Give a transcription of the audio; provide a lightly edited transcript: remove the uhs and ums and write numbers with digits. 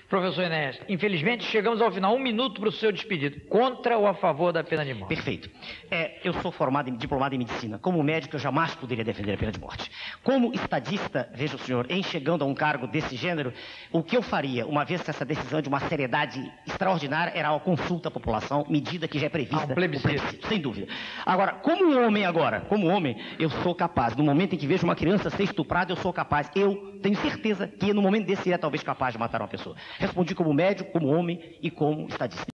Professor Enéas, infelizmente chegamos ao final. 1 minuto para o seu despedido. Contra ou a favor da pena de morte? Perfeito. Eu sou diplomado em medicina. Como médico, eu jamais poderia defender a pena de morte. Como estadista, veja o senhor, em chegando a um cargo desse gênero, o que eu faria, uma vez que essa decisão de uma seriedade extraordinária, era uma consulta à população, medida que já é prevista. Um plebiscito. Sem dúvida. Agora, como homem, eu sou capaz, no momento em que vejo uma criança ser estuprada, eu sou capaz, eu tenho certeza que no momento desse seria talvez capaz de matar uma pessoa. Respondi como médico, como homem e como estadista.